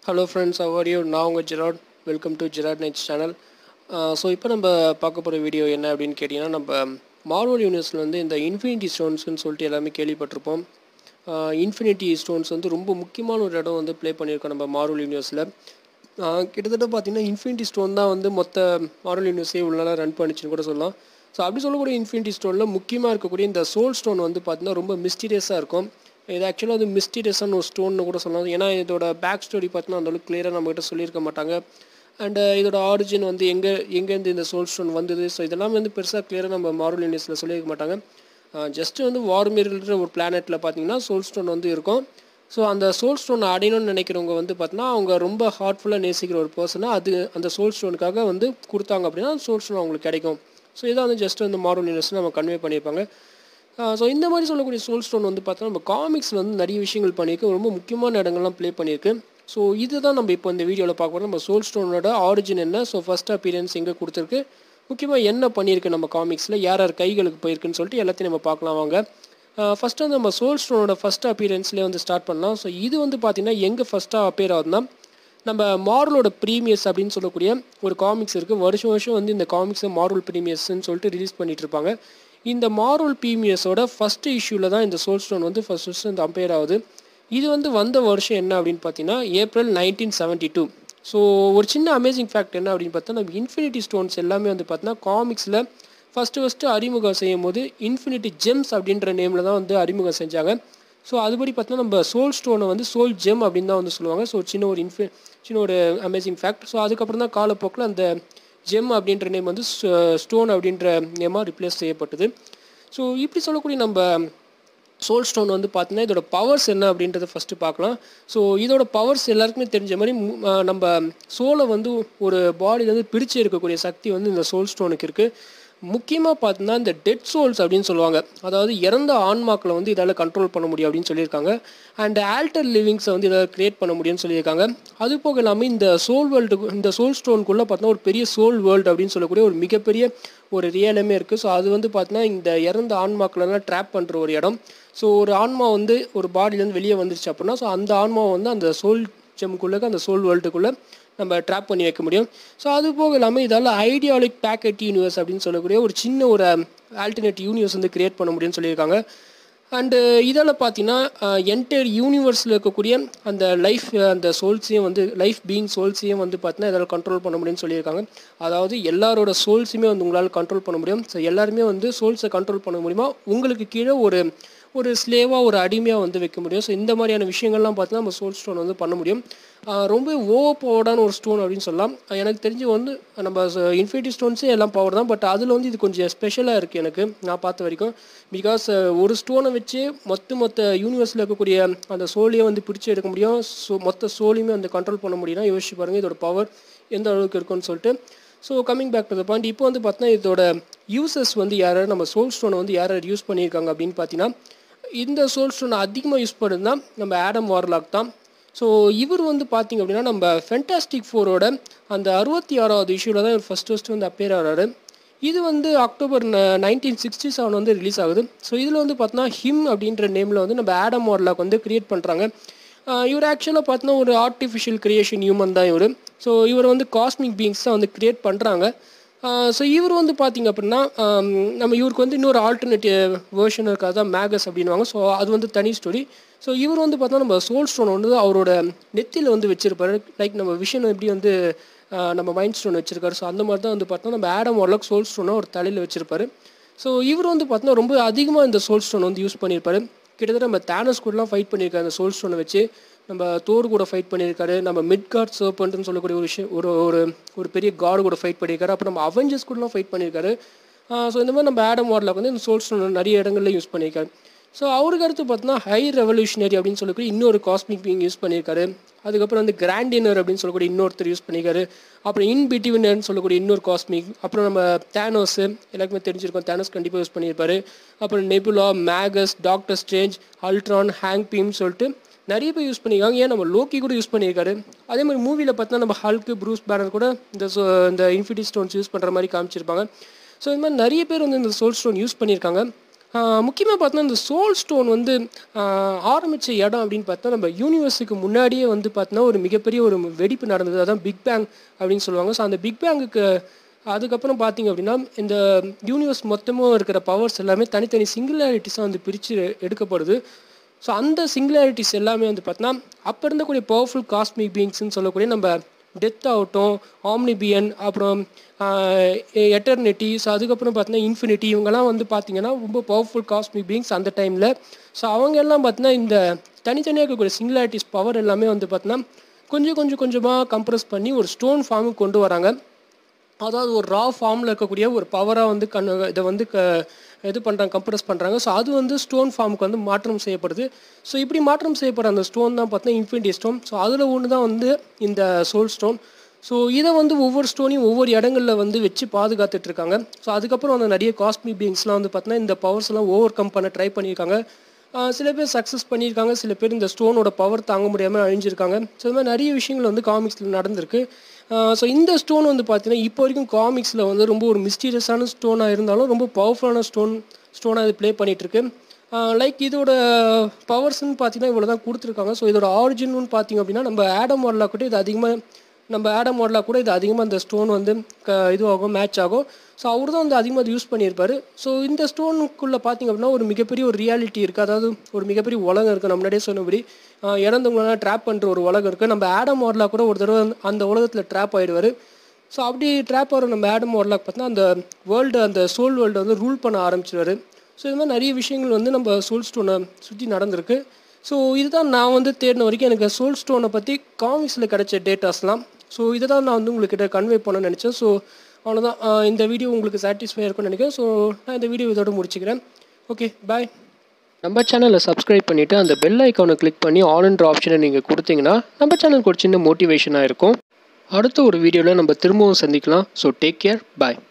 Hello friends, how are you? நான் உங்கள் Gerard. Welcome to Gerard nights channel. So இப்போ நம்ம பார்க்க போகிற வீடியோ என்ன அப்படின்னு கேட்டிங்கன்னா, நம்ம மார்வல் யூனிவர்ஸில் வந்து இந்த இன்ஃபினிட்டி ஸ்டோன்ஸ்னு சொல்லிட்டு எல்லாமே கேள்விப்பட்டிருப்போம். இன்ஃபினிட்டி ஸ்டோன்ஸ் வந்து ரொம்ப முக்கியமான ஒரு இடம் வந்து ப்ளே பண்ணியிருக்கோம் நம்ம மார்வல் யூனிவர்ஸில். கிட்டத்தட்ட பார்த்திங்கன்னா இன்ஃபினிட்டி ஸ்டோன் தான் வந்து மொத்த மார்வல் யூனிவர்ஸே உள்ள நாளாக ரன் பண்ணிச்சுன்னு கூட சொல்லலாம். ஸோ அப்படி சொல்லக்கூடிய இன்ஃபினிட்டி ஸ்டோனில் முக்கியமாக இருக்கக்கூடிய இந்த சோல் ஸ்டோன் வந்து பார்த்திங்கன்னா ரொம்ப மிஸ்டீரியஸாக இருக்கும். இது ஆக்சுவலாக வந்து மிஸ்டீரியஸான ஒரு ஸ்டோன்னு கூட சொல்லலாம். ஏன்னா இதோட பேக் ஸ்டோரி பார்த்தீங்கன்னா அந்தளவுக்கு கிளியராக நம்மகிட்ட சொல்லியிருக்க மாட்டாங்க. அண்டு இதோட ஆரிஜின் வந்து எங்கேருந்து இந்த சோல் ஸ்டோன் வந்தது, ஸோ இதெல்லாம் வந்து பெருசாக கிளியராக நம்ம மார்வல் யூனிவர்ஸில் சொல்லியிருக்க மாட்டாங்க. ஜஸ்ட்டு வந்து வார்மியர்ன்ற ஒரு பிளானெட்டில் பார்த்தீங்கன்னா சோல் ஸ்டோன் வந்து இருக்கும். ஸோ அந்த சோல் ஸ்டோன் அடையணும்னு நினைக்கிறவங்க வந்து பார்த்தீங்கன்னா அவங்க ரொம்ப ஹார்ட்ஃபுல்லாக நேசிக்கிற ஒரு பர்சனாக அது அந்த சோல் ஸ்டோனுக்காக வந்து கொடுத்தாங்க அப்படின்னா சோல் ஸ்டோன் அவங்களுக்கு கிடைக்கும். ஸோ இதான் வந்து ஜஸ்ட் வந்து மார்வல் யூனிவர்ஸில் நம்ம கன்வே பண்ணியிருப்பாங்க. ஸோ இந்த மாதிரி சொல்லக்கூடிய சோல் ஸ்டோன் வந்து பார்த்தோன்னா நம்ம காமிக்ஸில் வந்து நிறைய விஷயங்கள் பண்ணியிருக்கு, ரொம்ப முக்கியமான இடங்கள்லாம் ப்ளே பண்ணியிருக்கு. ஸோ இதுதான் நம்ம இப்போ இந்த வீடியோவில் பார்க்க போகிறோம். நம்ம சோல் ஸ்டோனோட ஆரிஜின் என்ன, ஸோ ஃபஸ்ட் அப்பியரன்ஸ் எங்கே கொடுத்துருக்கு, முக்கியமாக என்ன பண்ணியிருக்கு நம்ம காமிக்ஸில், யார் யார் கைகளுக்கு போயிருக்குன்னு சொல்லிட்டு எல்லாத்தையும் நம்ம பார்க்கலாம் வாங்க. ஃபஸ்ட்டு வந்து நம்ம சோல் ஸ்டோனோட ஃபஸ்ட் அப்பியரன்ஸ்லேயே வந்து ஸ்டார்ட் பண்ணலாம். ஸோ இது வந்து பார்த்திங்கன்னா எங்கே ஃபஸ்ட்டாக அப்பியர் ஆகுதுன்னா நம்ம மார்வலோட ப்ரீமியர்ஸ் அப்படின்னு சொல்லக்கூடிய ஒரு காமிக்ஸ் இருக்குது. வருஷம் வருஷம் வந்து இந்த காமிக்ஸை மார்வல் ப்ரீமியர்ஸ்ன்னு சொல்லிட்டு ரிலீஸ் பண்ணிகிட்டு இருப்பாங்க. இந்த மார்வல் ப்ரீமியர்ஸோட ஃபஸ்ட்டு இஷ்யூவில் தான் இந்த சோல் ஸ்டோன் வந்து ஃபஸ்ட்டு இந்த அம்பையர் ஆகுது. இது வந்து வந்த வருஷம் என்ன அப்படின்னு பார்த்தீங்கன்னா ஏப்ரல் 1972. ஸோ ஒரு சின்ன அமேசிங் ஃபேக்ட் என்ன அப்படின்னு பார்த்தா நம்ம இன்ஃபினிட்டி ஸ்டோன்ஸ் எல்லாமே வந்து பார்த்தீங்கன்னா காமிக்ஸில் ஃபஸ்ட்டு அறிமுகம் செய்யும் போது இன்ஃபினிட்டி ஜெம்ஸ் அப்படின்ற நேமில் தான் வந்து அறிமுகம் செஞ்சாங்க. ஸோ அதுபடி பார்த்தீங்கன்னா நம்ம சோல் ஸ்டோனை வந்து சோல் ஜெம் அப்படின்னு தான் வந்து சொல்லுவாங்க. ஸோ சின்ன ஒரு அமேசிங் ஃபேக்ட். ஸோ அதுக்கப்புறம் தான் காலப்போக்கில் அந்த ஜெம் அப்படின்ற நேம் வந்து ஸ்டோன் அப்படின்ற நேமாக ரிப்ளேஸ் செய்யப்பட்டது. ஸோ இப்படி சொல்லக்கூடிய நம்ம சோல் ஸ்டோன் வந்து பார்த்தீங்கன்னா இதோட பவர்ஸ் என்ன அப்படின்றத ஃபஸ்ட்டு பார்க்கலாம். ஸோ இதோட பவர்ஸ் எல்லாருக்குமே தெரிஞ்ச மாதிரி நம்ம சோலை வந்து ஒரு பாடியிலேருந்து பிரித்து இருக்கக்கூடிய சக்தி வந்து இந்த சோல் ஸ்டோனுக்கு இருக்குது. முக்கியமாக பார்த்தீங்கன்னா இந்த டெட் சோல்ஸ் அப்படின்னு சொல்லுவாங்க, அதாவது இறந்த ஆன்மாக்களை வந்து இதால் கண்ட்ரோல் பண்ண முடியும் அப்படின்னு சொல்லியிருக்காங்க. அண்ட் ஆல்டர் லிவிங்ஸை வந்து இதால் க்ரியேட் பண்ண முடியும்னு சொல்லியிருக்காங்க. அது போக இல்லாமல் இந்த சோல் ஸ்டோனுக்குள்ளே பார்த்தீங்கன்னா ஒரு பெரிய சோல் வேர்ல்டு அப்படின்னு சொல்லக்கூடிய ஒரு மிகப்பெரிய ஒரு ரியலமே இருக்குது. ஸோ அது வந்து பார்த்தீங்கன்னா இந்த இறந்த ஆன்மாக்களெல்லாம் ட்ராப் பண்ணுற ஒரு இடம். ஸோ ஒரு ஆன்மா வந்து ஒரு பாடியிலேருந்து வெளியே வந்துருச்சு அப்படின்னா ஸோ அந்த ஆன்மாவை வந்து அந்த சோல் ஜெம்குள்ளே அந்த சோல் வேர்ல்டுக்குள்ளே நம்ம ட்ராப் பண்ணி வைக்க முடியும். ஸோ அது போக இல்லாமல் இதால் ஐடியாலிக் பேக்கெட் யூனிவர்ஸ் அப்படின்னு சொல்லக்கூடிய ஒரு சின்ன ஒரு ஆல்டர்னேட் யூனிவர்ஸ் வந்து கிரியேட் பண்ண முடியும்னு சொல்லியிருக்காங்க. அண்டு இதால் பார்த்தீங்கன்னா என்டையர் யூனிவர்ஸில் இருக்கக்கூடிய அந்த அந்த சோல்ஸையும் வந்து லைஃப் பீயிங் சோல்ஸையும் வந்து பார்த்தீங்கன்னா இதால் கண்ட்ரோல் பண்ண முடியும்னு சொல்லியிருக்காங்க. அதாவது எல்லாரோட சோல்ஸுமே வந்து உங்களால் கண்ட்ரோல் பண்ண முடியும். ஸோ எல்லாருமே வந்து சோல்ஸை கண்ட்ரோல் பண்ண முடியுமா, உங்களுக்கு கீழே ஒரு ஸ்லேவாக ஒரு அடிமையாக வந்து வைக்க முடியும். ஸோ இந்த மாதிரியான விஷயங்கள்லாம் பார்த்தீங்கன்னா நம்ம சோல் ஸ்டோன் வந்து பண்ண முடியும். ரொம்ப ஓவர் பவர்டான ஒரு ஸ்டோன் அப்படின்னு சொல்லலாம். எனக்கு தெரிஞ்சு வந்து நம்ம இன்ஃபினிட்டி ஸ்டோன்ஸே எல்லாம் பவர் தான், பட் அதில் வந்து இது கொஞ்சம் ஸ்பெஷலாக இருக்குது எனக்கு நான் பார்த்த வரைக்கும். பிகாஸ் ஒரு ஸ்டோனை வச்சு மொத்த யூனிவர்ஸில் இருக்கக்கூடிய அந்த சோலையை வந்து பிரித்து எடுக்க முடியும். ஸோ மொத்த சோலையுமே வந்து கண்ட்ரோல் பண்ண முடியும்னா யோசிச்சு பாருங்கள் இதோட பவர் எந்த அளவுக்கு இருக்குன்னு சொல்லிட்டு. So coming back to the point, இப்போ வந்து பார்த்தீங்கன்னா இதோட யூசர்ஸ் வந்து யார் நம்ம சோல் ஸ்டோனை வந்து யார் யூஸ் பண்ணியிருக்காங்க அப்படின்னு பார்த்தீங்கன்னா இந்த சோல் ஸ்டோனை அதிகமாக யூஸ் பண்ணுறது தான் நம்ம ஆடம் வார்லாக் தான். ஸோ இவர் வந்து பார்த்திங்க அப்படின்னா நம்ம ஃபென்டாஸ்டிக் ஃபோரோட அந்த 66வது இஷ்யூவில் தான் இவர் ஃபஸ்ட்டு வந்து அப்பேர் ஆகிறாரு. இது வந்து அக்டோபர் 1967 வந்து ரிலீஸ் ஆகுது. ஸோ இதில் வந்து பார்த்தோன்னா ஹிம் அப்படின்ற நேமில் வந்து நம்ம ஆடம் வார்லாக் வந்து க்ரியேட் பண்ணுறாங்க. இவர் ஆக்சுவலாக பார்த்தோன்னா ஒரு ஆர்டிஃபிஷியல் க்ரியேஷன் ஹியூமன் தான் இவர். ஸோ இவர் வந்து காஸ்மிக் பீயிங்ஸ் தான் வந்து க்ரியேட் பண்ணுறாங்க. ஸோ இவர் வந்து பார்த்திங்க அப்படின்னா நம்ம இவருக்கு வந்து இன்னொரு ஆல்டர்னேட்டிவ் வேர்ஷன் இருக்காது தான் மேகஸ் அப்படின்வாங்க. ஸோ அது வந்து தனி ஸ்டோரி. ஸோ இவர் வந்து பார்த்தா நம்ம சோல் ஸ்டோன் வந்து அவரோட நெத்தியில் வந்து வச்சுருப்பாரு. லைக் நம்ம விஷன் எப்படி வந்து நம்ம மைண்ட் ஸ்டோன் வச்சுருக்காரு, ஸோ அந்த மாதிரி தான் வந்து பார்த்தோன்னா நம்ம ஆடம் வார்லாக் சோல் ஸ்டோனை ஒரு தலையில் வச்சுருப்பாரு. ஸோ இவர் வந்து பார்த்தோன்னா ரொம்ப அதிகமாக இந்த சோல் ஸ்டோன் வந்து யூஸ் பண்ணியிருப்பாரு. கிட்டத்தட்ட நம்ம தானஸ் கூடலாம் ஃபைட் பண்ணியிருக்காரு அந்த சோல் ஸ்டோனை வச்சு. நம்ம தோர் கூட ஃபைட் பண்ணியிருக்காரு. நம்ம மிட்கார்ட் சர்பன்ட்னு சொல்லக்கூடிய ஒரு விஷயம் ஒரு பெரிய காடு கூட ஃபைட் பண்ணியிருக்காரு. அப்புறம் நம்ம அவெஞ்சர்ஸ் கூடலாம் ஃபைட் பண்ணியிருக்காரு. ஸோ இந்த மாதிரி நம்ம ஆடம் வார்லாக் வந்து இந்த சோல் ஸ்டோன் நிறைய இடங்களில் யூஸ் பண்ணியிருக்காரு. ஸோ அவருக்கு அடுத்து பார்த்தோன்னா ஹை ரெவல்யூஷனரி அப்படின்னு சொல்லக்கூடிய இன்னொரு காஸ்மிக் பீயிங் யூஸ் பண்ணியிருக்காரு. அதுக்கப்புறம் வந்து கிராண்டினர் அப்படின்னு சொல்லக்கூடிய இன்னொருத்தர் யூஸ் பண்ணியிருக்காரு. அப்புறம் இன்பிட்வீனர்னு சொல்லக்கூடிய இன்னொரு காஸ்மிக். அப்புறம் நம்ம தேனோஸு எல்லாருக்குமே தெரிஞ்சிருக்கோம், தேனோஸ் கண்டிப்பாக யூஸ் பண்ணியிருப்பாரு. அப்புறம் Nebula, Magus, doctor Strange, Ultron, Hank Pym சொல்லிட்டு நிறைய பேர் யூஸ் பண்ணியிருக்காங்க. ஏன் நம்ம லோக்கி கூட யூஸ் பண்ணியிருக்காரு. அதே மாதிரி மூவியில் பார்த்தீங்கன்னா நம்ம ஹல்க்கு, ப்ரூஸ் பேனர் கூட இந்த இன்ஃபினிட்டி ஸ்டோன்ஸ் யூஸ் பண்ணுற மாதிரி காமிச்சிருப்பாங்க. ஸோ இந்த மாதிரி நிறைய பேர் வந்து இந்த சோல் ஸ்டோன் யூஸ் பண்ணியிருக்காங்க. முக்கியமாக பார்த்தோன்னா இந்த சோல் ஸ்டோன் வந்து ஆரம்பித்த இடம் அப்படின்னு பார்த்தா நம்ம யூனிவர்ஸுக்கு முன்னாடியே வந்து பார்த்தோன்னா ஒரு மிகப்பெரிய ஒரு வெடிப்பு நடந்தது, அதான் பிக் பேங் அப்படின்னு சொல்லுவாங்க. ஸோ அந்த பிக் பேங்குக்கு அதுக்கப்புறம் பார்த்திங்க அப்படின்னா இந்த யூனிவர்ஸ் மொத்தமும் இருக்கிற பவர்ஸ் எல்லாமே தனித்தனி சிங்குலாரிட்டிஸாக வந்து பிரித்து எடுக்கப்படுது. ஸோ அந்த சிங்குலாரிட்டிஸ் எல்லாமே வந்து பார்த்தோன்னா அப்போ இருந்தக்கூடிய பவர்ஃபுல் காஸ்மிக் பீயிங்ஸ்ன்னு சொல்லக்கூடிய நம்ம டெத் ஆகட்டும், ஆம்னிபியன், அப்புறம் எட்டர்னிட்டி, ஸோ அதுக்கப்புறம் பார்த்தீங்கன்னா இன்ஃபினிட்டி, இவங்கெல்லாம் வந்து பார்த்திங்கன்னா ரொம்ப பவர்ஃபுல் காஸ்மிக் பீயிங்ஸ் அந்த டைமில். ஸோ அவங்க எல்லாம் பார்த்தீங்கன்னா இந்த தனித்தனியாக இருக்கக்கூடிய சிங்குலாரிட்டிஸ் பவர் எல்லாமே வந்து பார்த்தீங்கன்னா கொஞ்சமாக கம்ப்ரஸ் பண்ணி ஒரு ஸ்டோன் ஃபார்முக்கு கொண்டு வராங்க. அதாவது ஒரு ரா ஃபார்மில் இருக்கக்கூடிய ஒரு பவராக வந்து இதை வந்து இது பண்ணுறாங்க, கம்ப்ரஸ் பண்ணுறாங்க. ஸோ அது வந்து ஸ்டோன் ஃபார்முக்கு வந்து மாற்றம் செய்யப்படுது. ஸோ இப்படி மாற்றம் செய்யப்படுற அந்த ஸ்டோன் தான் பார்த்தீங்கன்னா இன்ஃபினிட்டி ஸ்டோன். ஸோ அதில் ஒன்று தான் வந்து இந்த சோல் ஸ்டோன். ஸோ இதை வந்து ஒவ்வொரு ஸ்டோனையும் ஒவ்வொரு இடங்களில் வந்து வச்சு பாதுகாத்துட்ருக்காங்க. ஸோ அதுக்கப்புறம் வந்து நிறைய காஸ்மிக் பீயிங்ஸ்லாம் வந்து பார்த்தீங்கன்னா இந்த பவர்ஸ்லாம் ஓவர் கம் பண்ண ட்ரை பண்ணியிருக்காங்க. சில பேர் சக்ஸஸ் பண்ணியிருக்காங்க, சில பேர் இந்த ஸ்டோனோட பவர் தாங்க முடியாமல் அழிஞ்சிருக்காங்க. ஸோ இது மாதிரி நிறைய விஷயங்கள் வந்து காமிக்ஸில் நடந்திருக்கு. ஸோ இந்த ஸ்டோன் வந்து பார்த்தீங்கன்னா இப்போ வரைக்கும் காமிக்ஸில் வந்து ரொம்ப ஒரு மிஸ்டீரியஸான ஸ்டோனாக இருந்தாலும் ரொம்ப பவர்ஃபுல்லான ஸ்டோனாக இது ப்ளே பண்ணிகிட்ருக்கு. லைக் இதோட பவர்ஸ்ன்னு பார்த்தீங்கன்னா இவ்வளோ தான் கொடுத்துருக்காங்க. ஸோ இதோட ஆரிஜின்னு பார்த்தீங்க அப்படின்னா நம்ம ஆடம் வார்லாக் கூட இது அதிகமாக இந்த ஸ்டோன் வந்து இதுவாகும், மேட்ச் ஆகும். ஸோ அவர் தான் வந்து அதிகமாக அது யூஸ் பண்ணியிருப்பார். ஸோ இந்த ஸ்டோனுக்குள்ளே பார்த்திங்க அப்படின்னா ஒரு மிகப்பெரிய ஒரு ரியாலிட்டி இருக்குது, அதாவது ஒரு மிகப்பெரிய உலகம் இருக்குது. நம்ம முன்னாடியே சொன்னபடி இறந்தவங்களெல்லாம் ட்ராப் பண்ணுற ஒரு உலகம் இருக்குது. நம்ம ஆடம் வார்லாக் கூட ஒரு தடவை அந்த உலகத்தில் ட்ராப் ஆகிடுவார். ஸோ அப்படி ட்ராப் ஆகிற நம்ம ஆடம் வார்லாக் பார்த்தீங்கன்னா அந்த வேர்ல்டு, அந்த சோல் வேர்ல்டு வந்து ரூல் பண்ண ஆரம்பிச்சிடுவார். ஸோ இது மாதிரி நிறைய விஷயங்கள் வந்து நம்ம சோல் ஸ்டோனை சுற்றி நடந்திருக்கு. ஸோ இதுதான் நான் வந்து தேடின வரைக்கும் எனக்கு சோல் ஸ்டோனை பற்றி காமிக்ஸில் கிடைச்ச டேட்டாஸ்லாம். ஸோ இதை தான் நான் வந்து உங்கள்கிட்ட கன்வே பண்ண நினச்சேன். ஸோ அவ்வளோதான், இந்த வீடியோ உங்களுக்கு சாட்டிஸ்ஃபை இருக்கும்னு நினைக்கிறேன். ஸோ நான் இந்த வீடியோ இதோட முடிச்சுக்கிறேன். Okay, bye. நம்ம சேனலை சப்ஸ்கிரைப் பண்ணிவிட்டு அந்த பெல் ஐக்கானை கிளிக் பண்ணி ஆல்ன்ற ஆப்ஷனை நீங்கள் கொடுத்தீங்கன்னா நம்ம சேனலுக்கு ஒரு சின்ன மோட்டிவேஷனாக இருக்கும். அடுத்த ஒரு வீடியோவில் நம்ம திரும்பவும் சந்திக்கலாம். ஸோ டேக் கேர், பாய்.